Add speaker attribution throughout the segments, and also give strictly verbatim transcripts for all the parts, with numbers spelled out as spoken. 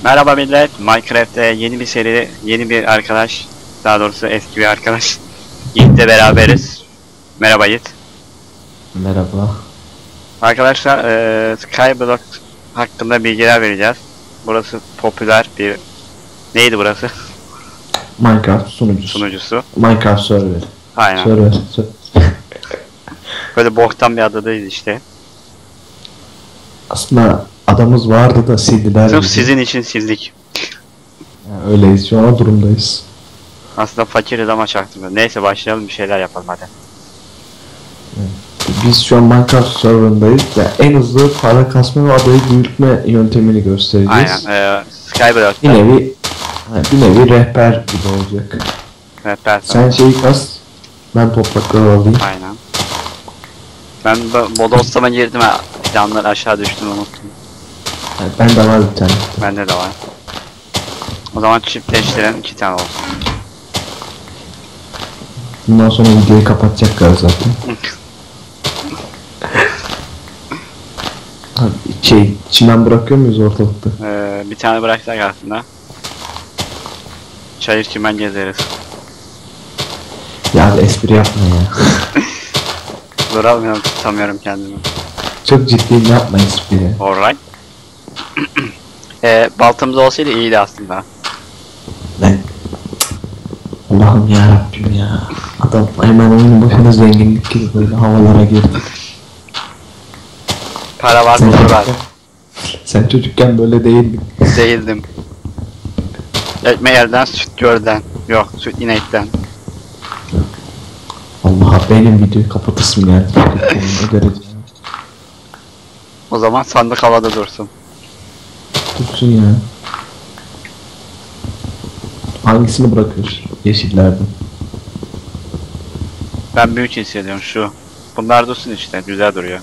Speaker 1: Merhaba millet, Minecraft'te yeni bir seri, yeni bir arkadaş, daha doğrusu eski bir arkadaş. Yiğit'le beraberiz. Merhaba Yiğit.
Speaker 2: Merhaba.
Speaker 1: Arkadaşlar, e, Skyblock hakkında bilgiler vereceğiz. Burası popüler bir... Neydi burası?
Speaker 2: Minecraft sunucusu.
Speaker 1: Sunucusu.
Speaker 2: Minecraft server.
Speaker 1: Aynen.
Speaker 2: Server.
Speaker 1: Böyle boktan bir adadayız işte.
Speaker 2: Aslında adamız vardı da sildiler.
Speaker 1: Sırf
Speaker 2: bizi.
Speaker 1: sizin için sildik.
Speaker 2: Yani öyleyiz, şu an o durumdayız.
Speaker 1: Aslında fakiriz ama çaktırmıyoruz. Neyse başlayalım, bir şeyler yapalım hadi.
Speaker 2: Biz şu an Minecraft serverındayız. Yani en hızlı para kasma ve adayı büyütme yöntemini göstereceğiz.
Speaker 1: Aynen. E, Skyblock'ta.
Speaker 2: Bir nevi, yani bir nevi rehber gibi olacak.
Speaker 1: Rehber.
Speaker 2: Sen şeyi kas, ben toprakları alayım.
Speaker 1: Aynen. Ben Bodos'tama girdim ha. Planlar aşağı düştüm, unuttum.
Speaker 2: Yani ben de var bir tane.
Speaker 1: Bende de var. O zaman çiftleştiren iki tane olsun.
Speaker 2: Bundan sonra videoyu kapatacaklar zaten. Abi, şey, çimen bırakıyor muyuz ortalıkta?
Speaker 1: Ee, bir tane bıraksak aslında. Çayır çimen gezeriz.
Speaker 2: Ya espri yapma ya.
Speaker 1: Duramıyorum, tutamıyorum kendimi.
Speaker 2: Çok ciddiyim, yapma espri.
Speaker 1: Alright. ee, baltamız olsaydı iyiydi aslında.
Speaker 2: Ben... Allah'ım yarabbim ya. Adam hemen oyunun başında zenginlik gibi böyle havalara girdi.
Speaker 1: Para var,
Speaker 2: Sen
Speaker 1: huzur var.
Speaker 2: çocukken, sen çocukken böyle değildin.
Speaker 1: Değildim. Ekmek elden, süt gölden. Yok, süt inekten.
Speaker 2: Allah, benim videoyu kapatasım geldi. O derece.
Speaker 1: O zaman sandık havada dursun.
Speaker 2: Tutsun ya. Hangisini bırakıyorsun? Yeşillerden.
Speaker 1: Ben büyük hissediyorum şu. Bunlar dursun işte, güzel duruyor.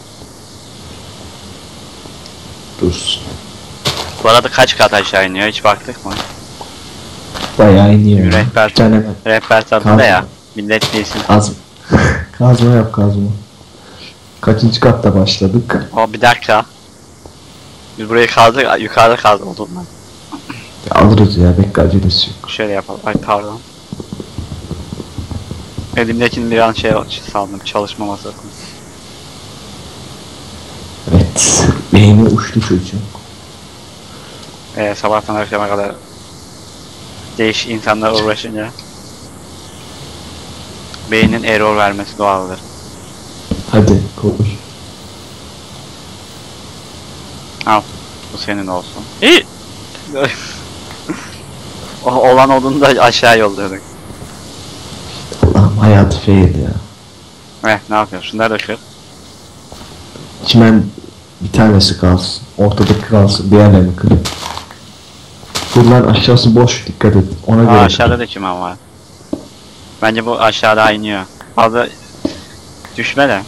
Speaker 2: Dursun.
Speaker 1: Bu arada kaç kat aşağı iniyor, hiç baktık mı?
Speaker 2: Bayağı iniyor.
Speaker 1: Bir rehber,
Speaker 2: Bir tane
Speaker 1: rehber tadında ya. Millet bilsin.
Speaker 2: kazma. Kazma yap, kazma. Kaçıncı katta başladık?
Speaker 1: O bir dakika. Biz burayı kazdık, yukarıda kazdık olduğundan.
Speaker 2: Alırız ya, bekle, acelesi yok.
Speaker 1: Şöyle yapalım. Ay pardon. Elimdekini bir an şey sandım, çalışma masası.
Speaker 2: Evet. Beyni uçtu çocuğum.
Speaker 1: Ee, sabahtan akşama kadar değişik insanlar uğraşınca beynin error vermesi doğaldır.
Speaker 2: Hadi konuş.
Speaker 1: Al. Bu senin olsun. İyi. O olan odunu da aşağı yolluyorduk.
Speaker 2: Allah'ım, hayatı fail ya.
Speaker 1: Eh, ne yapıyorsun? Şunları da kır.
Speaker 2: Çimen bir tanesi kalsın. Ortadaki kalsın. Diğerlerini kır. Buradan aşağısı boş, dikkat et. Ona
Speaker 1: Aa,
Speaker 2: göre.
Speaker 1: aşağıda da çimen var. Bence bu aşağıda iniyor. Fazla düşme de.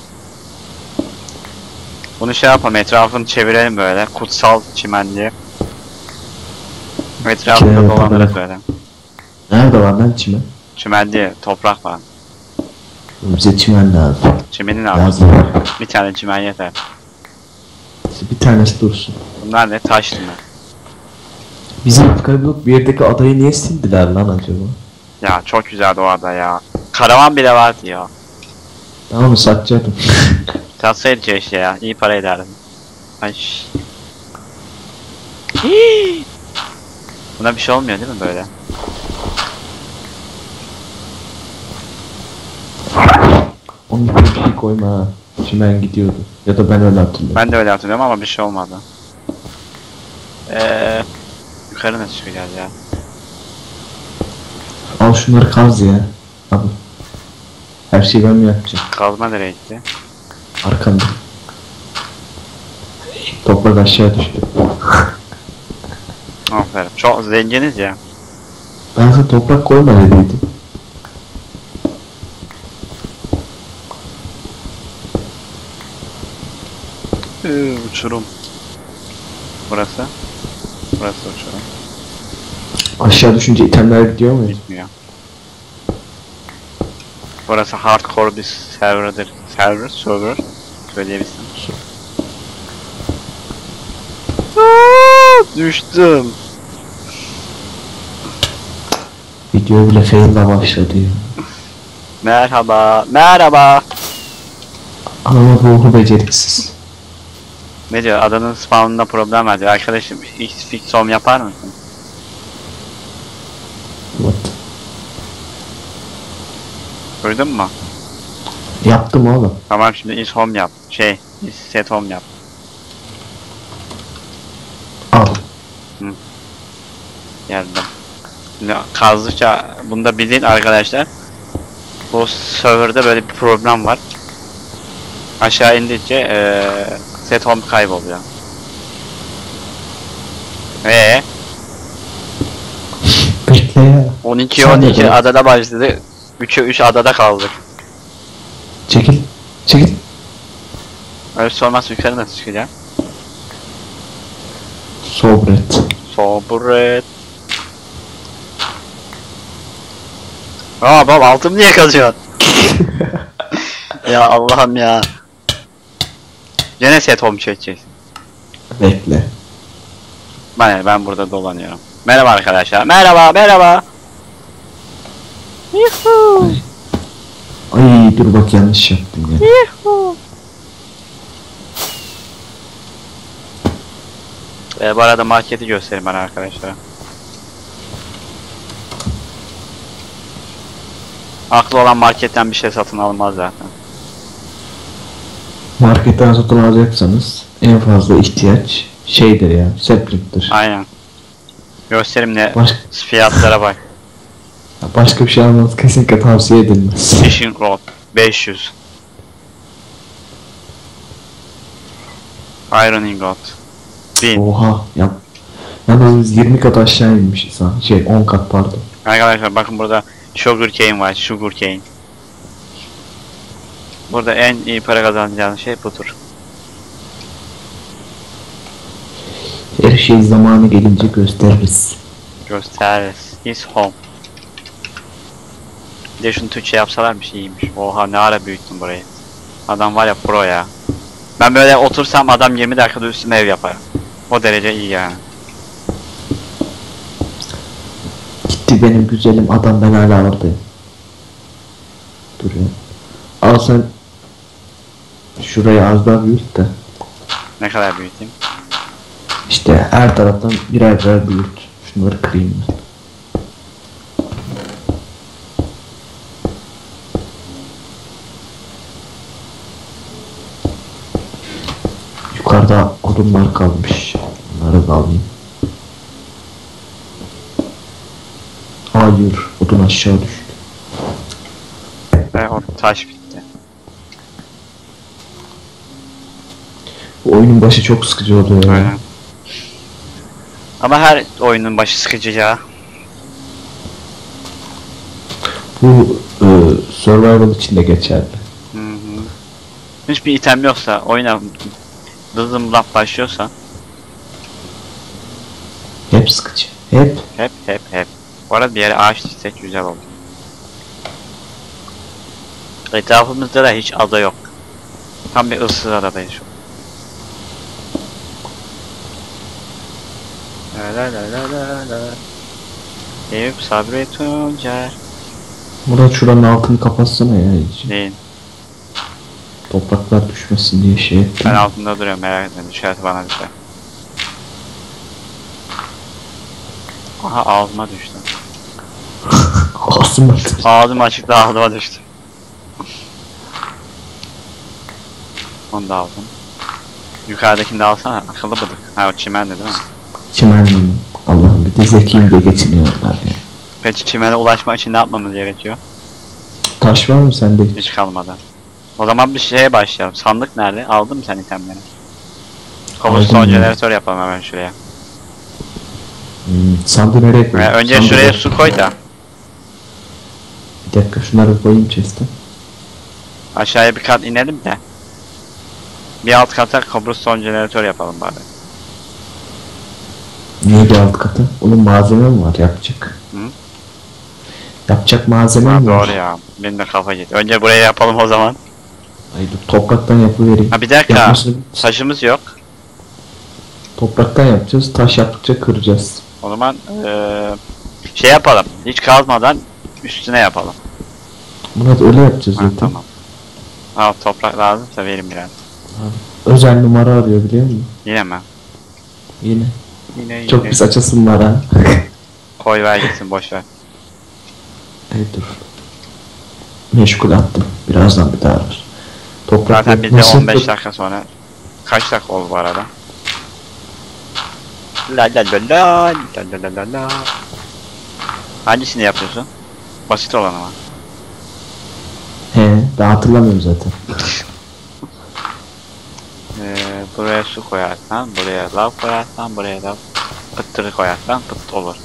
Speaker 1: Bunu şey yapalım, etrafını çevirelim böyle. Kutsal çimen diye. Etrafında
Speaker 2: İçine
Speaker 1: dolanırız
Speaker 2: yatalım.
Speaker 1: böyle.
Speaker 2: Nerede var lan çimen?
Speaker 1: Çimen diye toprak var.
Speaker 2: Bize çimen lazım.
Speaker 1: Çimenin altı.
Speaker 2: Lazım.
Speaker 1: Bir tane çimen yeter.
Speaker 2: Bir tanesi dursun.
Speaker 1: Bunlar ne? Taş çimen.
Speaker 2: Bizim Skyblock birdeki adayı niye sildiler lan acaba?
Speaker 1: Ya çok güzeldi o ada ya. Karavan bile vardı ya.
Speaker 2: Ben onu satacaktım.
Speaker 1: Tatsaydı keşke ya. İyi para ederdim. Ay. şş. Hii. Buna bir şey olmuyor değil mi böyle?
Speaker 2: Onun için bir şey koyma ha. Çimen gidiyordu. Ya da ben öyle hatırlıyorum.
Speaker 1: Ben de öyle hatırlıyorum ama bir şey olmadı. Eee yukarı nasıl çıkacağız ya?
Speaker 2: Al şunları kaz ya. Abi. Her şeyi ben mi yapacağım?
Speaker 1: Kazma nereye gitti?
Speaker 2: Arkanda. Toprak aşağı düştü.
Speaker 1: Aferin. Çok zenginiz ya.
Speaker 2: Ben sana toprak koyma dediydim.
Speaker 1: Ee, uçurum. Burası. Burası uçurum.
Speaker 2: Aşağı düşünce itemler gidiyor mu?
Speaker 1: Gitmiyor. Burası hardcore bir serverdır. Server, server. Söyleyebilsem. Aa, düştüm.
Speaker 2: Video bile fail'la başladı ya.
Speaker 1: Merhaba, merhaba.
Speaker 2: Ama ruhu beceriksiz.
Speaker 1: Ne diyor? Adanın spawnında problem var diyor. Arkadaşım X fix home yapar mısın?
Speaker 2: What?
Speaker 1: Duydun mu?
Speaker 2: Yaptım oğlum.
Speaker 1: Tamam şimdi is home yap. Şey, is set home yap.
Speaker 2: Al.
Speaker 1: Geldim. Şimdi kazdıkça bunu da bilin arkadaşlar. Bu serverda böyle bir problem var. Aşağı indikçe ee, set home kayboluyor. Ve
Speaker 2: Bekle ya.
Speaker 1: on iki
Speaker 2: Sen
Speaker 1: on
Speaker 2: de
Speaker 1: iki
Speaker 2: bırak.
Speaker 1: adada başladı. üçe üç adada kaldık.
Speaker 2: Çekil. Çekil.
Speaker 1: Öyle sormaz yukarı nasıl çıkacağım?
Speaker 2: Sobret.
Speaker 1: Sobret. Aa baba altım niye kazıyorsun? Ya Allah'ım ya. Gene set home çekeceğiz.
Speaker 2: Bekle.
Speaker 1: Ben, ben burada dolanıyorum. Merhaba arkadaşlar. Merhaba merhaba. Yuhuu.
Speaker 2: Ay dur bak yanlış yaptım ya.
Speaker 1: Yuhuu. Ee, bu arada marketi göstereyim bana arkadaşlar. Aklı olan marketten bir şey satın almaz zaten.
Speaker 2: Marketten satın alacaksanız en fazla ihtiyaç şeydir ya. Sapling'dir.
Speaker 1: Aynen. Göstereyim ne
Speaker 2: Baş,
Speaker 1: fiyatlara bak.
Speaker 2: başka bir şey almanız kesinlikle tavsiye edilmez.
Speaker 1: Fishing rod beş yüz. Iron ingot bin.
Speaker 2: Oha yap. Yalnız biz yirmi kat aşağı inmişiz ha. Şey on kat pardon.
Speaker 1: Arkadaşlar bakın burada sugar cane var, sugar cane. Burada en iyi para kazanacağınız şey budur.
Speaker 2: Her şey zamanı gelince gösteririz.
Speaker 1: Gösteririz. Is home. Bir de şunu Türkçe yapsalarmış iyiymiş. Oha ne ara büyüttüm burayı. Adam var ya pro ya. Ben böyle otursam adam yirmi dakikada üstüme ev yapar. O derece iyi yani.
Speaker 2: Gitti benim güzelim adam, ben hala oradayım. Dur ya. Al sen şurayı az daha büyüt de.
Speaker 1: Ne kadar büyüteyim?
Speaker 2: İşte her taraftan birer birer büyüt. Şunları kırayım ben. Yukarıda odunlar kalmış. Bunları da alayım. Hayır, odun aşağı düştü.
Speaker 1: Ve o taş bitti.
Speaker 2: Bu oyunun başı çok sıkıcı oluyor ya.
Speaker 1: Aynen. Ama her oyunun başı sıkıcı ya.
Speaker 2: Bu e, survival için de geçerli.
Speaker 1: Hı hı. Hiçbir item yoksa oyuna dızım laf başlıyorsa
Speaker 2: Hep sıkıcı. Hep.
Speaker 1: hep hep hep. Bu arada bir yere ağaç dizsek güzel olur. Etrafımızda da hiç ada yok. Tam bir ıssız adadayız şu an. La la la la la. Eyüp Sabri Tuncer.
Speaker 2: Murat şuranın altını kapatsana ya iyice.
Speaker 1: Değil.
Speaker 2: Topraklar düşmesin diye şey ettim.
Speaker 1: Ben altında duruyorum merak etme. Düşerse bana düşer. Aha ağzıma düştü.
Speaker 2: Ağzıma.
Speaker 1: Ağzım açıkta ağzıma düştü. Onu da aldım. Yukarıdakini de alsana. Akıllı bıdık. Ha o çimendi değil mi?
Speaker 2: Çimenliyim. Allah'ım bir de zekiyim diye geçiniyorlar ya.
Speaker 1: Peki çimene ulaşmak için ne yapmamız gerekiyor?
Speaker 2: Taş var mı sende hiç?
Speaker 1: Hiç kalmadan. O zaman bir şeye başlayalım. Sandık nerede? Aldın mı sen itemleri? Cobblestone
Speaker 2: Aldım ya.
Speaker 1: jeneratör yapalım hemen şuraya.
Speaker 2: Hmm, sandığı nereye
Speaker 1: Ve
Speaker 2: koyayım?
Speaker 1: önce
Speaker 2: Sandığı
Speaker 1: şuraya
Speaker 2: da-
Speaker 1: su koy da.
Speaker 2: Bir dakika şunları koyayım chest'e.
Speaker 1: Aşağıya bir kat inelim de. Bir alt kata cobblestone jeneratör yapalım bari.
Speaker 2: Niye bir alt katı? Onun malzeme mi var yapacak?
Speaker 1: Hı?
Speaker 2: Yapacak malzeme
Speaker 1: Ha,
Speaker 2: mi var?
Speaker 1: doğru ya. Benim de kafa gitti. Önce buraya yapalım o zaman.
Speaker 2: Ay dur topraktan yapıvereyim.
Speaker 1: Ha bir dakika.
Speaker 2: Yapmasını-
Speaker 1: Taşımız yok.
Speaker 2: Topraktan yapacağız. Taş yaptıkça kıracağız.
Speaker 1: O zaman eee Şey yapalım. Hiç kazmadan üstüne yapalım.
Speaker 2: Murat öyle yapacağız
Speaker 1: Ha,
Speaker 2: zaten.
Speaker 1: tamam. Al toprak lazımsa verin biraz.
Speaker 2: Özel numara arıyor biliyor musun?
Speaker 1: Yine mi?
Speaker 2: Yine.
Speaker 1: Yine
Speaker 2: Çok
Speaker 1: yine.
Speaker 2: pis açasın var ha.
Speaker 1: Koy ver gitsin boş ver.
Speaker 2: Evet dur. Meşgul attım. Birazdan bir daha arar. Toprak
Speaker 1: Zaten biz de
Speaker 2: nasıl-
Speaker 1: on beş dakika sonra. Kaç dakika oldu bu arada? La la la la la la la la la. Hangisini yapıyorsun? Basit olan ama.
Speaker 2: He, ben hatırlamıyorum zaten.
Speaker 1: Ee, buraya su koyarsan, buraya lav koyarsan, buraya da pıttırı koyarsan pıt olur.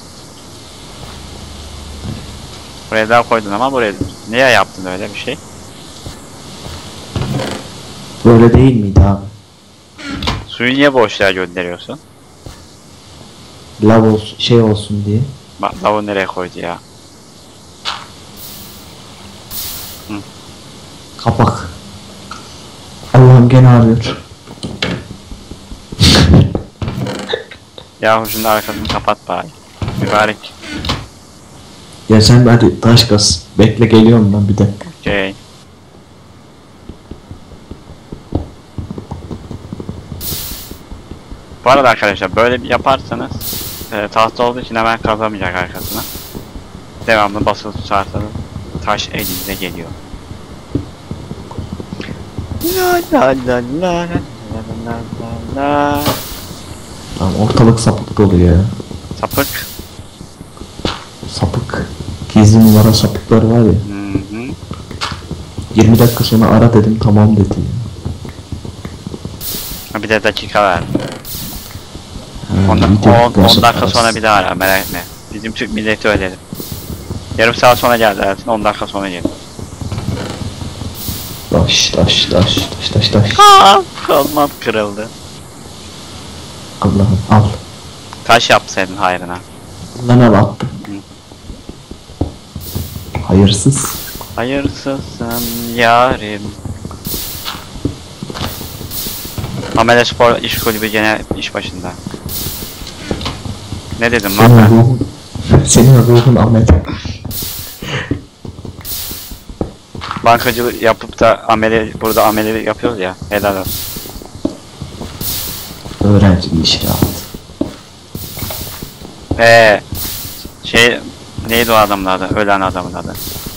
Speaker 1: Buraya lav koydun ama buraya niye yaptın öyle bir şey?
Speaker 2: Böyle değil miydi abi?
Speaker 1: Suyu niye boşluğa gönderiyorsun?
Speaker 2: Lav olsun, şey olsun diye.
Speaker 1: Bak lavı nereye koydu ya?
Speaker 2: Kapak. Allah'ım gene arıyor.
Speaker 1: Yahu şunun arkasını kapat bari. Mübarek.
Speaker 2: Ya sen hadi taş kas. Bekle geliyorum ben bir de.
Speaker 1: Okey. Bu arada arkadaşlar böyle bir yaparsanız e, tahta olduğu için hemen kazamayacak arkasına. Devamlı basılı tutarsanız taş elinize geliyor. La la la la la la la la.
Speaker 2: Tamam ortalık sapık dolu ya.
Speaker 1: Sapık.
Speaker 2: Sapık. Gizli numara sapıkları var ya.
Speaker 1: Hı hı.
Speaker 2: yirmi dakika sonra ara dedim tamam dedi.
Speaker 1: Bir de dakika ver.
Speaker 2: Ha,
Speaker 1: on
Speaker 2: video
Speaker 1: dakika
Speaker 2: arası.
Speaker 1: sonra bir daha ara, merak etme. Bizim Türk milleti öyledir. Yarım saat sonra geldi dersin, on dakika sonra gelir.
Speaker 2: Taş taş taş taş taş taş.
Speaker 1: Haa, kalmam kırıldı.
Speaker 2: Allah'ım al.
Speaker 1: Taş yapsaydın hayrına.
Speaker 2: Lan al attım. Hayırsız.
Speaker 1: Hayırsızsın yarim. Amele Spor İş Kulübü gene iş başında. Ne dedim lan
Speaker 2: Senin
Speaker 1: ben?
Speaker 2: ruhun. Senin ruhun Ahmet.
Speaker 1: Bankacılık yapıp da amele, burada amelelik yapıyoruz ya. Helal olsun.
Speaker 2: Öğrenci bir işi yaptı.
Speaker 1: Eee şey neydi o adamın adı? Ölen adamın adı.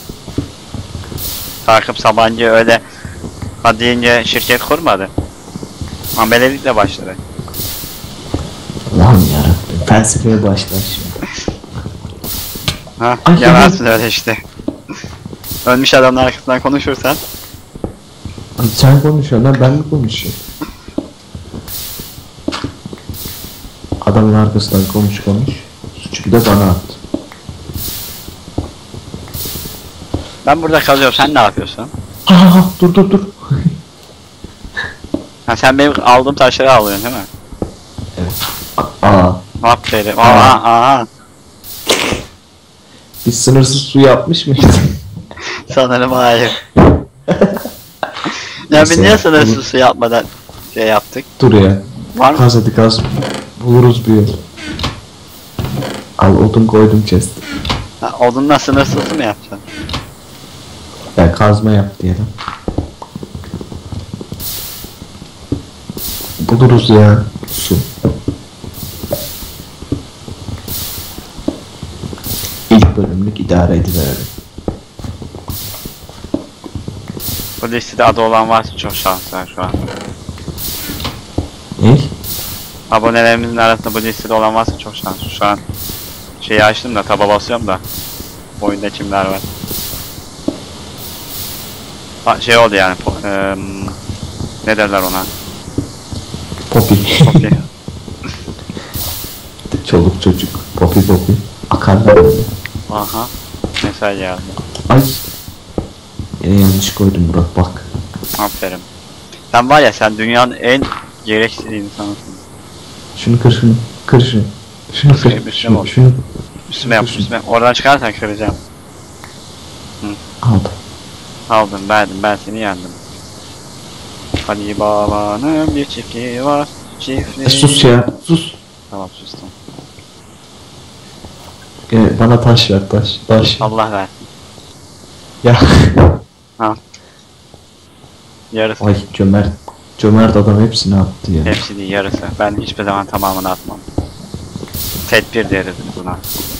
Speaker 1: Takip Sabancı öyle ha deyince şirket kurmadı. Amelelikle başladı.
Speaker 2: Allah'ım yarabbim. Felsefeye başlar şimdi.
Speaker 1: Ha,
Speaker 2: Ay,
Speaker 1: yemezsin öyle işte. Ölmüş adamın arkasından konuşursan
Speaker 2: Ay, sen konuşuyorsun lan ben mi konuşuyorum? Adamın arkasından konuş konuş. Suçu bir de bana attı.
Speaker 1: ben burada kalıyorum, sen ne yapıyorsun?
Speaker 2: Ha ha ha dur dur dur.
Speaker 1: Ha sen benim aldığım taşları alıyorsun değil mi?
Speaker 2: Aa.
Speaker 1: Aferin. Aa, aa.
Speaker 2: Biz sınırsız su yapmış mıydık?
Speaker 1: Sanırım hayır. Ya biz
Speaker 2: Neyse
Speaker 1: niye
Speaker 2: ya,
Speaker 1: sınırsız
Speaker 2: bunu-
Speaker 1: su yapmadan şey yaptık?
Speaker 2: Dur ya.
Speaker 1: Var mı?
Speaker 2: Kaz hadi kaz. Buluruz bir yer. Al odun koydum chest.
Speaker 1: Ha, odunla sınırsız su mu yapacaksın?
Speaker 2: Ya kazma yap diyelim. Buluruz ya. Su. İlk bölümlük idare ediverelim.
Speaker 1: Bu listede adı olan varsa çok şanslı şu an.
Speaker 2: Ne?
Speaker 1: Abonelerimizin arasında bu listede olan varsa çok şanslı. Şu an şeyi açtım da taba basıyorum da oyunda kimler var. Ha, şey oldu yani po- eee, ne derler ona?
Speaker 2: Poppy.
Speaker 1: Poppy.
Speaker 2: Çoluk çocuk. Poppy poppy. Akarlar öyle.
Speaker 1: Aha. Mesaj geldi.
Speaker 2: Ay. Yine yanlış koydum Murat bak.
Speaker 1: Aferin. Sen var ya, sen dünyanın en gereksiz insanısın.
Speaker 2: Şunu kır şunu. Kır şunu. Şunu kır.
Speaker 1: Üstüme
Speaker 2: Şunu.
Speaker 1: ol.
Speaker 2: Şunu.
Speaker 1: Üstüme yap, üstüme. Oradan çıkarsan kıracağım.
Speaker 2: Aldım.
Speaker 1: Aldım, verdim, ben seni yendim. Ali Baba'nın bir çiftliği var. Çiftliği...
Speaker 2: E, sus ya. Sus.
Speaker 1: Tamam sustum.
Speaker 2: Gel, bana taş ver taş. Taş.
Speaker 1: Allah ver.
Speaker 2: Ya.
Speaker 1: Yarısı.
Speaker 2: Ay cömert. Cömert adam hepsini attı ya.
Speaker 1: Hepsi değil, yarısı. Ben hiçbir zaman tamamını atmam. Tedbir deriz buna.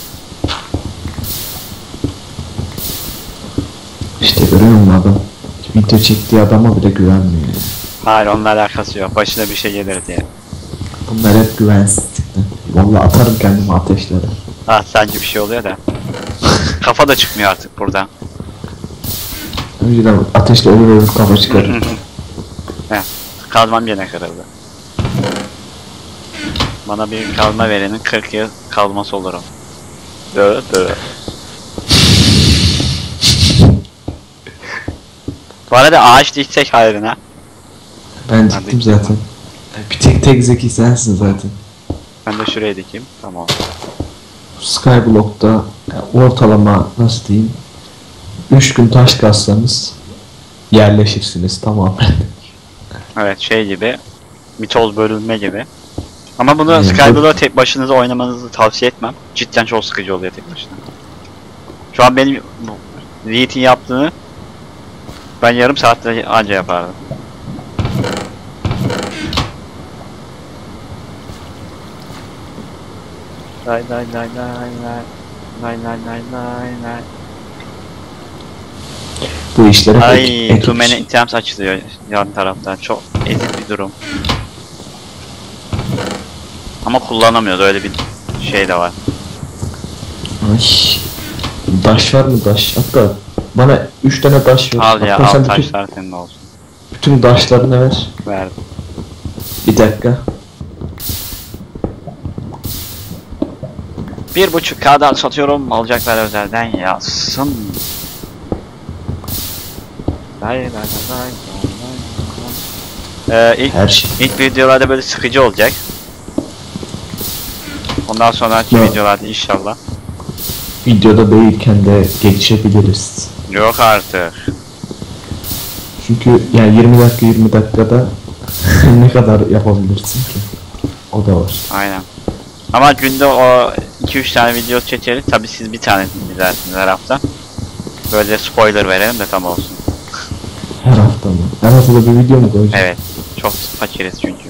Speaker 2: İşte görüyor musun adam? Video çektiği adama bile güvenmiyor ya.
Speaker 1: Hayır, onunla alakası yok. Başına bir şey gelir diye.
Speaker 2: Bunlar hep güvensizlikten. Vallahi atarım kendimi ateşlere.
Speaker 1: Ah, sanki bir şey oluyor da. Kafa da çıkmıyor artık buradan.
Speaker 2: Önceden ateşle ölür ölür kafa çıkarır.
Speaker 1: Heh, kazmam gene kırıldı. Bana bir kazma verenin kırk yıl kazması olurum. Dö dö. Bu arada ağaç diksek hayrına.
Speaker 2: Ben
Speaker 1: Hadi
Speaker 2: diktim
Speaker 1: gidelim.
Speaker 2: zaten. Bir tek tek zeki sensin zaten.
Speaker 1: Ben de şuraya dikeyim. Tamam.
Speaker 2: Skyblock'ta yani ortalama nasıl diyeyim üç gün taş kazsanız yerleşirsiniz tamamen.
Speaker 1: Evet, şey gibi. Mitoz bölünme gibi. Ama bunu
Speaker 2: Hmm,
Speaker 1: Skyblock'ta tek başınıza oynamanızı tavsiye etmem. Cidden çok sıkıcı oluyor tek başına. Şu an benim Yiğit'in yaptığını ben yarım saatte anca yapardım. Lay lay lay lay lay lay lay lay lay lay.
Speaker 2: Bu işlere pek
Speaker 1: Ay,
Speaker 2: ekip-
Speaker 1: too many items açılıyor yan taraftan. Çok ezik bir durum. Ama kullanamıyoruz, öyle bir şey de var.
Speaker 2: Ay. Taş var mı taş? Hatta bana üç tane taş ver.
Speaker 1: Al ya,
Speaker 2: Hatta sen
Speaker 1: al
Speaker 2: bütün,
Speaker 1: taşlar senin olsun.
Speaker 2: bütün taşlarını ver.
Speaker 1: Verdim.
Speaker 2: Bir dakika.
Speaker 1: Bir buçuk K'dan satıyorum, alacaklar özelden yazsın. Lay lay lay lay lay lay. Ee, ilk,
Speaker 2: Her şey.
Speaker 1: ilk videolarda böyle sıkıcı olacak. Ondan sonraki
Speaker 2: Ya.
Speaker 1: videolarda inşallah.
Speaker 2: Videoda değilken de geçebiliriz.
Speaker 1: Yok artık.
Speaker 2: Çünkü yani yirmi dakika yirmi dakikada ne kadar yapabilirsin ki? O da var.
Speaker 1: Aynen. Ama günde o iki üç tane video çekeriz. Tabi siz bir tane izlersiniz her hafta. Böyle spoiler verelim de tam olsun.
Speaker 2: Her hafta mı? Her haftada bir video mu koyacağız?
Speaker 1: Evet. Çok fakiriz çünkü.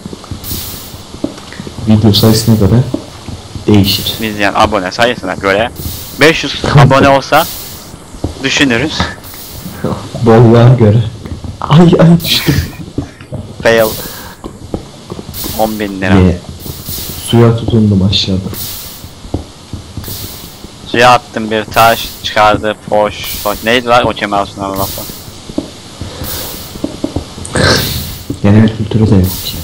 Speaker 2: Video sayısına göre değişir.
Speaker 1: Biz yani abone sayısına göre beş yüz abone olsa düşünürüz.
Speaker 2: Bolluğa göre. Ay ay düştüm.
Speaker 1: Fail on bin lira.
Speaker 2: Diye. Suya tutundum aşağıda.
Speaker 1: Suya attım, bir taş çıkardı. Foş. Foş. Neydi lan o Kemal Sunal'ın lafı?
Speaker 2: Genel kültürü de yok ya.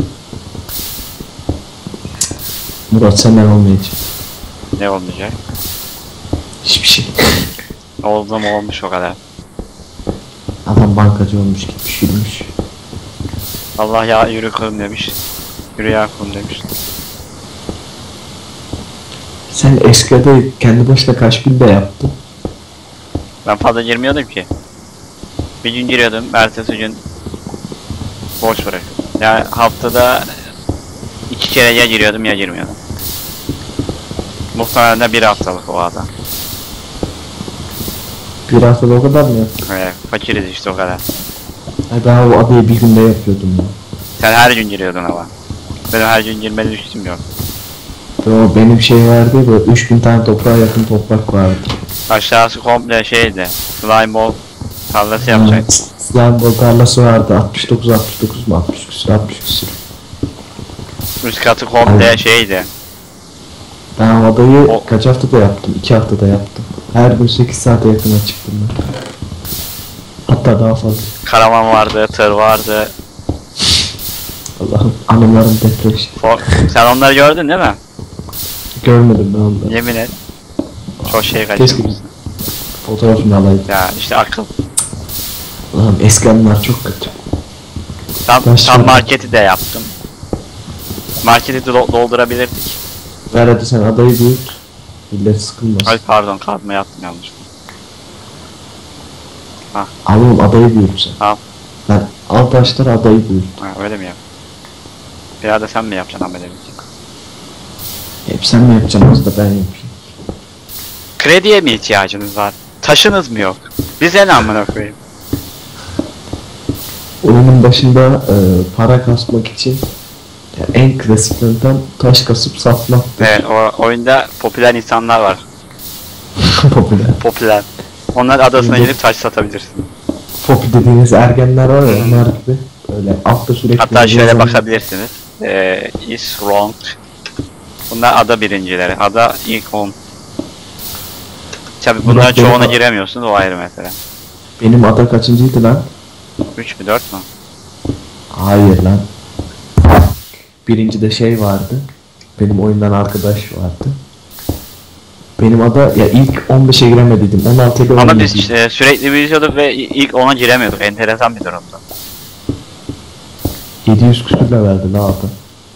Speaker 2: Murat senden olmayacak.
Speaker 1: Ne olmayacak?
Speaker 2: Hiçbir şey.
Speaker 1: Oldu mu olmuş o kadar.
Speaker 2: Adam bankacı olmuş gitmiş yürümüş.
Speaker 1: Allah ya yürü kulum demiş. Yürü ya kulum demiş.
Speaker 2: Sen eskide kendi başına kaç günde yaptın?
Speaker 1: Ben fazla girmiyordum ki. Bir gün giriyordum, ertesi gün boş bırakıyordum. Yani haftada iki kere ya giriyordum ya girmiyordum. Muhtemelen de bir haftalık o adam.
Speaker 2: Bir haftada o kadar mı yaptın?
Speaker 1: Evet, fakiriz işte o kadar.
Speaker 2: Ay ben o adayı bir günde yapıyordum ya.
Speaker 1: Sen her gün giriyordun ama. Benim her gün girmeli lüksüm yok.
Speaker 2: O benim şey vardı böyle üç bin tane toprağa yakın toprak vardı.
Speaker 1: Aşağısı komple şeydi. Slime ball tarlası yapacak.
Speaker 2: Slime ball tarlası vardı altmış dokuz altmış dokuz mu altmış küsür altmış küsür.
Speaker 1: Üst katı komple
Speaker 2: Evet.
Speaker 1: şeydi.
Speaker 2: Ben o adayı
Speaker 1: O-
Speaker 2: kaç haftada yaptım? iki haftada yaptım. Her gün sekiz saate yakına çıktım ben. Hatta daha fazla.
Speaker 1: Karavan vardı, tır vardı.
Speaker 2: Allah'ım anılarım depreşti.
Speaker 1: Fo- Sen onları gördün değil mi?
Speaker 2: Görmedim ben onları.
Speaker 1: Yemin et. Çok şey
Speaker 2: Keşke
Speaker 1: kaçırmışsın.
Speaker 2: fotoğrafını alaydım.
Speaker 1: Ya işte akıl.
Speaker 2: Allah'ım eski anılar çok kötü.
Speaker 1: Tam,
Speaker 2: Taş
Speaker 1: tam
Speaker 2: var.
Speaker 1: marketi de yaptım. Marketi do- doldurabilirdik.
Speaker 2: Ver hadi sen adayı büyüt. Millet sıkılmasın.
Speaker 1: Ay pardon, kazma yaptım yanlış.
Speaker 2: Al oğlum adayı büyüt sen.
Speaker 1: Al.
Speaker 2: Ben al taşları adayı büyüt.
Speaker 1: Ha, öyle mi yap? Biraz da sen mi yapacaksın Ahmet Emin?
Speaker 2: Hep sen mi yapacaksın az da ben yapayım.
Speaker 1: Krediye mi ihtiyacınız var? Taşınız mı yok? Bize ne amına koyayım?
Speaker 2: Oyunun başında e, para kasmak için ya en klasik yöntem taş kasıp satmak.
Speaker 1: Evet, o oyunda popüler insanlar var.
Speaker 2: Popüler.
Speaker 1: Popüler. Onlar adasına
Speaker 2: Oyunda-
Speaker 1: gelip taş satabilirsin.
Speaker 2: Popi dediğiniz ergenler var ya, onlar gibi. Öyle altta sürekli...
Speaker 1: Hatta şöyle
Speaker 2: yazan-
Speaker 1: bakabilirsiniz. Ee, is wrong. Bunlar ada birincileri. Ada ilk on. Tabi bunların
Speaker 2: Bak benim-
Speaker 1: çoğuna giremiyorsun, o ayrı mesele.
Speaker 2: Benim ada kaçıncıydı lan?
Speaker 1: üç mü dört mü?
Speaker 2: Hayır lan. Birinci de şey vardı. Benim oyundan arkadaş vardı. Benim ada ya ilk on beşe giremediydim. on altıya
Speaker 1: Ama
Speaker 2: giremediydim.
Speaker 1: biz işte sürekli büyüyorduk ve ilk ona giremiyorduk. Enteresan bir durumdu.
Speaker 2: yedi yüz küsürle verdi ne yaptı?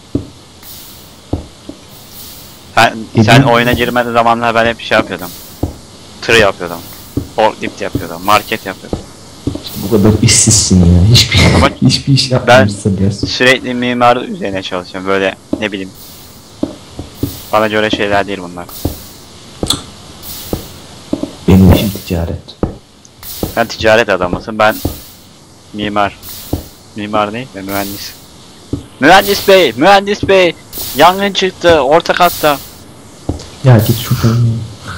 Speaker 1: Sen,
Speaker 2: Yedi-
Speaker 1: sen oyuna girmediğin zamanlar ben hep şey yapıyordum. Tır yapıyordum. Forklift yapıyordum. Market yapıyordum.
Speaker 2: İşte bu kadar işsizsin ya. Hiçbir,
Speaker 1: Ama
Speaker 2: hiçbir iş yapmamışsın biraz.
Speaker 1: Sürekli mimar üzerine çalışıyorum. Böyle ne bileyim. Bana göre şeyler değil bunlar.
Speaker 2: Benim işim ticaret.
Speaker 1: Sen ticaret adamısın. Ben mimar. Mimar değil de mühendis. Mühendis bey, mühendis bey. Yangın çıktı orta katta.
Speaker 2: Ya git şuradan ya.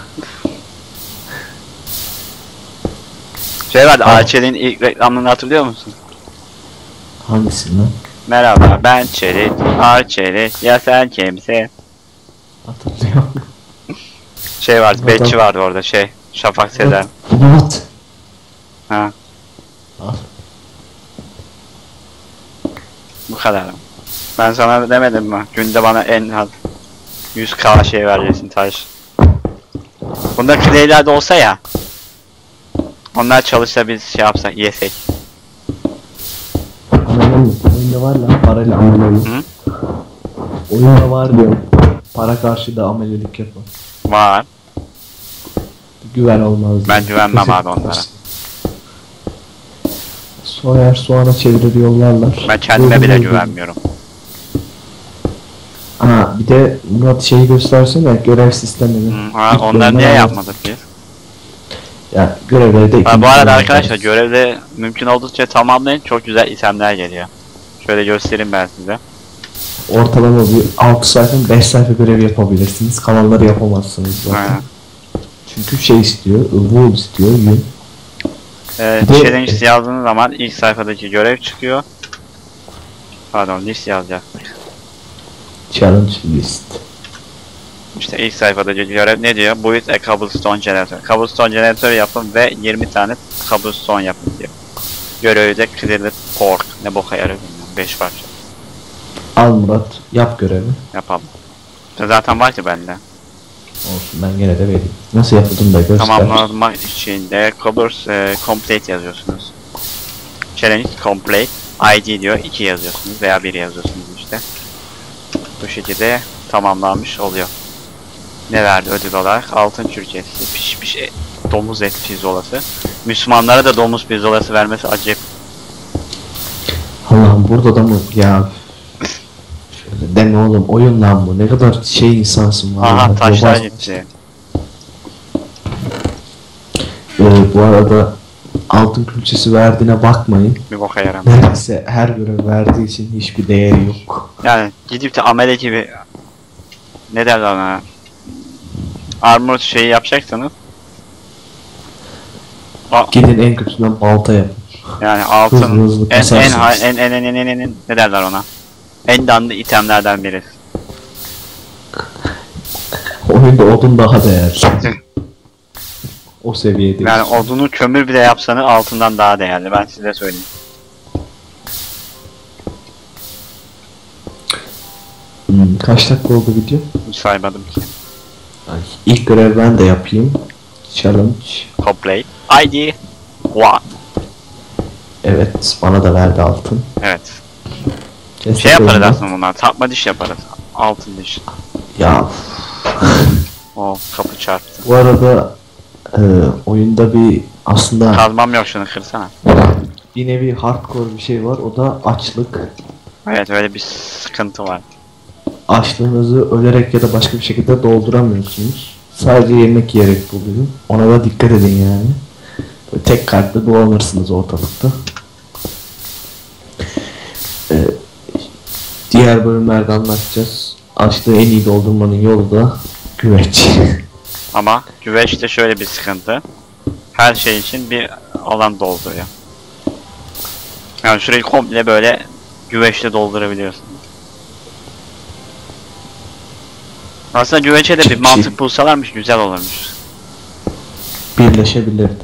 Speaker 1: Şey vardı,
Speaker 2: Tamam.
Speaker 1: Arçelik'in ilk reklamını hatırlıyor musun?
Speaker 2: Hangisi lan?
Speaker 1: Merhaba, ben Çelik, Arçelik, ya sen kimsin?
Speaker 2: Hatırlıyorum.
Speaker 1: Şey vardı,
Speaker 2: Adam-
Speaker 1: Betçi vardı orada, şey, Şafak Sezer.
Speaker 2: What?
Speaker 1: Ha,
Speaker 2: Al.
Speaker 1: bu kadar. Ben sana demedim mi? Günde bana en az yüz K şey vereceksin taş. Bunda claylerde olsa ya. Onlar çalışsa biz şey yapsak, yesek.
Speaker 2: Anladın oyunda var lan parayla amelelik.
Speaker 1: Hı?
Speaker 2: Oyunda var diyorum. Para karşıda amelelik yapın.
Speaker 1: Var.
Speaker 2: Güven olmaz.
Speaker 1: Ben güvenmem abi onlara.
Speaker 2: Soğer soğana çevirir yollarlar.
Speaker 1: Ben kendime
Speaker 2: Böyle
Speaker 1: bile
Speaker 2: böyle.
Speaker 1: güvenmiyorum.
Speaker 2: Ha bir de Murat şeyi göstersene görev sistemini.
Speaker 1: Hı, ha,
Speaker 2: İlk
Speaker 1: onlar
Speaker 2: bölümden
Speaker 1: niye
Speaker 2: anlat.
Speaker 1: yapmadık biz?
Speaker 2: Ya görevleri de
Speaker 1: Ha,
Speaker 2: ikinci
Speaker 1: bu arada
Speaker 2: bölümden
Speaker 1: arkadaşlar
Speaker 2: yaparız.
Speaker 1: görevde mümkün oldukça tamamlayın. Çok güzel itemler geliyor. Şöyle göstereyim ben size.
Speaker 2: Ortalama bir altı sayfa beş sayfa görev yapabilirsiniz. Kalanları yapamazsınız zaten.
Speaker 1: Aynen.
Speaker 2: Çünkü şey istiyor, wool istiyor, yün.
Speaker 1: Ee,
Speaker 2: Bir de-
Speaker 1: challenge yazdığınız zaman ilk sayfadaki görev çıkıyor. Pardon, list yazacaktık.
Speaker 2: Challenge list.
Speaker 1: İşte ilk sayfadaki görev ne diyor? Build a cobblestone generator. Cobblestone generator yapın ve yirmi tane cobblestone yapın diyor. Görevi de clear pork. Ne boka yarar bilmiyorum. beş parça.
Speaker 2: Al Murat, yap görevi.
Speaker 1: Yapalım. Zaten var ki bende.
Speaker 2: Olsun ben gene de vereyim. Nasıl yapıldığını da göster.
Speaker 1: Tamamlamak için de cobblers e, complete yazıyorsunuz. Challenge complete. I D diyor. iki yazıyorsunuz veya bir yazıyorsunuz işte. Bu şekilde tamamlanmış oluyor. Ne verdi ödül olarak? Altın çürükesi, pişmiş et, domuz et pirzolası. Müslümanlara da domuz pirzolası vermesi acayip.
Speaker 2: Allah'ım burada da mı ya? Şöyle deme oğlum oyun lan bu. Ne kadar şey insansın var.
Speaker 1: Aha
Speaker 2: ya,
Speaker 1: taşlar
Speaker 2: robot.
Speaker 1: gitti.
Speaker 2: Ee, bu arada altın külçesi verdiğine bakmayın.
Speaker 1: Bir boka yaramıyor.
Speaker 2: Neredeyse her görev verdiği için hiçbir değeri yok.
Speaker 1: Yani gidip de amele gibi ne derler ona? Armor şeyi yapacaksanız
Speaker 2: Gidin en kötüsünden balta yapın.
Speaker 1: yani altın
Speaker 2: Hızlı hızlı
Speaker 1: en en,
Speaker 2: kasarsınız.
Speaker 1: ha- en en en en en en en ne derler ona? En danlı itemlerden biri.
Speaker 2: Oyunda odun daha değerli. O seviyede.
Speaker 1: Yani odunu kömür bile yapsanız altından daha değerli. Ben size söyleyeyim.
Speaker 2: Hmm, kaç dakika oldu video?
Speaker 1: Hiç saymadım ki.
Speaker 2: Ay, ilk görev ben de yapayım. Challenge.
Speaker 1: Complete. I D one.
Speaker 2: Evet bana da verdi altın.
Speaker 1: Evet.
Speaker 2: Kestik
Speaker 1: Şey yaparız
Speaker 2: oyunu.
Speaker 1: aslında bunlar. Takma diş yaparız. Altın diş.
Speaker 2: Ya
Speaker 1: O kapı çarptı.
Speaker 2: bu arada e, oyunda bir aslında
Speaker 1: Kazmam yok, şunu kırsana.
Speaker 2: bir nevi hardcore bir şey var. O da açlık.
Speaker 1: Evet, öyle bir sıkıntı var.
Speaker 2: Açlığınızı ölerek ya da başka bir şekilde dolduramıyorsunuz. Sadece yemek yiyerek buluyor. Ona da dikkat edin yani. Böyle tek kartla dolanırsınız ortalıkta. Ee, diğer bölümlerde anlatacağız. Açlığı en iyi doldurmanın yolu da güveç.
Speaker 1: Ama güveçte şöyle bir sıkıntı. Her şey için bir alan dolduruyor. Yani şurayı komple böyle güveçle doldurabiliyorsun. Aslında güveçe de bir
Speaker 2: Çiftçi.
Speaker 1: mantık bulsalarmış güzel olurmuş.
Speaker 2: Birleşebilirdi.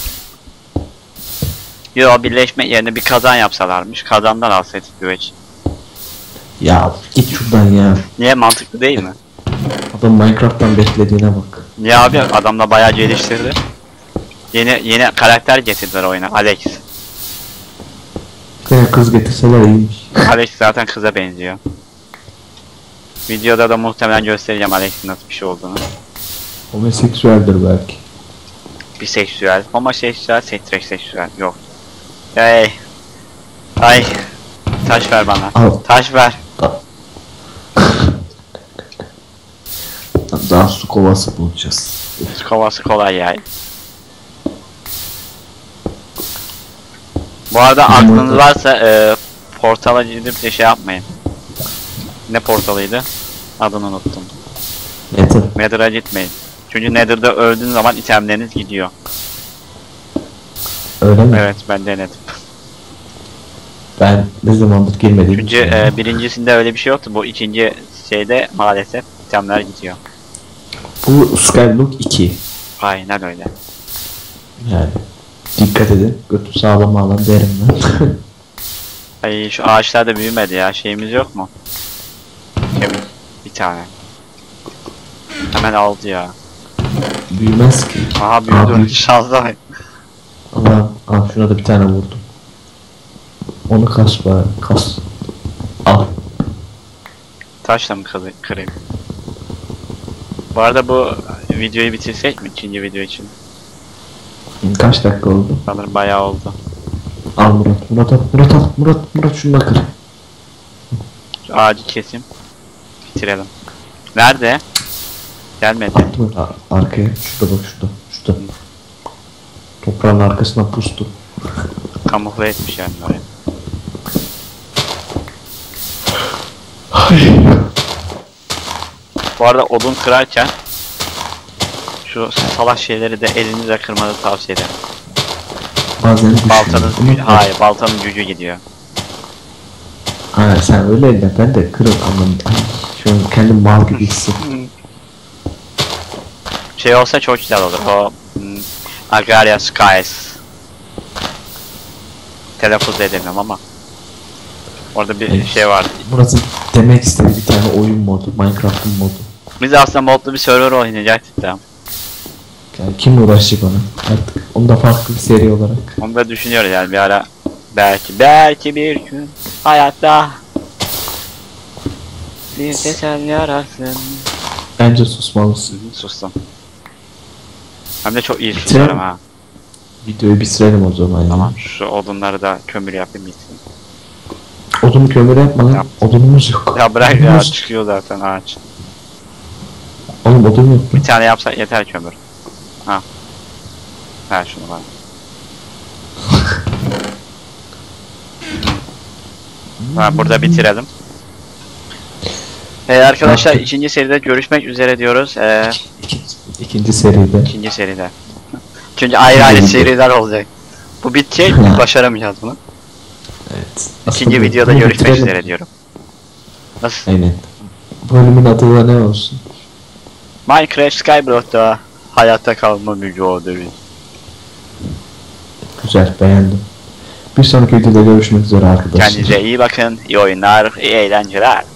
Speaker 1: Yo, birleşme yerine bir kazan yapsalarmış. Kazandan alsaydık güveç.
Speaker 2: Ya git şuradan ya.
Speaker 1: Niye, mantıklı değil mi?
Speaker 2: Adam Minecraft'tan beklediğine bak.
Speaker 1: Ya abi, adam da bayağı geliştirdi. Yeni yeni karakter getirdiler oyuna. Alex.
Speaker 2: Kaya kız getirseler iyiymiş.
Speaker 1: Alex zaten kıza benziyor. Videoda da muhtemelen göstereceğim Alex'in nasıl bir şey olduğunu.
Speaker 2: Homoseksüeldir belki.
Speaker 1: Biseksüel, homoseksüel, heteroseksüel. Yok. Hey. Ay. Taş ver bana.
Speaker 2: Al.
Speaker 1: Taş ver.
Speaker 2: Daha su kovası bulacağız.
Speaker 1: Su kovası kolay ya. Bu arada aklınız varsa e, portala gidip de şey yapmayın. Ne portalıydı? Adını unuttum.
Speaker 2: Nether.
Speaker 1: Nether'a gitmeyin. Çünkü Nether'da öldüğün zaman itemleriniz gidiyor.
Speaker 2: Öyle mi?
Speaker 1: Evet, ben denedim.
Speaker 2: Ben ne zamandır girmedim.
Speaker 1: Çünkü e, birincisinde öyle bir şey yoktu. Bu ikinci şeyde maalesef itemler gidiyor.
Speaker 2: Bu Skyblock iki.
Speaker 1: Aynen öyle.
Speaker 2: Yani dikkat edin. Götü sağlam alan derim ben.
Speaker 1: Ay, şu ağaçlar da büyümedi ya. Şeyimiz yok mu? Kemik. Bir tane. Hemen aldı ya.
Speaker 2: Büyümez ki.
Speaker 1: Aha, büyüdü.
Speaker 2: Abi.
Speaker 1: Şanslı.
Speaker 2: Allah, al şuna da bir tane vurdum. Onu kas bari. Kas. Al.
Speaker 1: Taşla mı kazı- kırayım? Bu arada bu videoyu bitirsek mi ikinci video için?
Speaker 2: Kaç dakika oldu?
Speaker 1: Sanırım bayağı oldu.
Speaker 2: Al Murat. Murat al. Murat al. Murat. Murat şunu da kır.
Speaker 1: Şu ağacı keseyim. Bitirelim. Nerede? Gelmedi.
Speaker 2: Attım ar- arkaya. Şurada bak şurada. Şurada. Toprağın arkasına pustu.
Speaker 1: Kamufle etmiş yani oraya. Bu arada odun kırarken şu salak şeyleri de elinizle kırmanızı tavsiye ederim.
Speaker 2: Bazen düşüyor.
Speaker 1: Baltanın,
Speaker 2: Unutma.
Speaker 1: hayır, baltanın gücü gidiyor.
Speaker 2: Ha sen öyle elle ben de kırıl anladım. Şu an kendim mal gibi hissettim.
Speaker 1: Şey olsa çok güzel olur. O hmm, Agraria Skies. Telaffuz edemiyorum ama. Orada bir
Speaker 2: Evet.
Speaker 1: şey vardı.
Speaker 2: Burası demek istediği bir tane oyun modu. Minecraft'ın modu.
Speaker 1: Biz aslında modlu bir server oynayacaktık da.
Speaker 2: Yani kim uğraşacak ona artık. Onu da farklı bir seri olarak.
Speaker 1: Onu da düşünüyoruz yani bir ara. Belki, belki bir gün hayatta bir de sen yararsın.
Speaker 2: Bence susmalısın.
Speaker 1: Sustum. Hem de çok iyi susarım ha.
Speaker 2: Videoyu bitirelim o zaman.
Speaker 1: Tamam, şu odunları da kömür yapayım bitsin.
Speaker 2: Ya. Odunu kömür yapma lan.
Speaker 1: Yap.
Speaker 2: Odunumuz yok.
Speaker 1: Ya bırak ya,
Speaker 2: Odunumuz-
Speaker 1: çıkıyor zaten ağaç.
Speaker 2: Oğlum odun yok.
Speaker 1: Bir tane yapsak yeter kömür. Ha. Ver şunu bana. Ha, burada bitirelim. Ee, arkadaşlar
Speaker 2: Artık-
Speaker 1: ikinci seride görüşmek üzere diyoruz. Ee,
Speaker 2: İkinci, ikinci seride.
Speaker 1: ikinci seride. Çünkü ayrı ayrı
Speaker 2: İkinci video.
Speaker 1: seriler olacak. Bu bitecek, başaramayacağız bunu.
Speaker 2: Evet.
Speaker 1: İkinci
Speaker 2: Aslında
Speaker 1: videoda
Speaker 2: bunu
Speaker 1: görüşmek
Speaker 2: bitirelim.
Speaker 1: üzere diyorum. Nasıl?
Speaker 2: Aynen. Bölümün adı da ne olsun?
Speaker 1: Minecraft Skyblock'ta hayatta kalma mücadelesi.
Speaker 2: Güzel, beğendim. Bir sonraki videoda görüşmek üzere arkadaşlar.
Speaker 1: Kendinize iyi bakın, iyi oyunlar, iyi eğlenceler.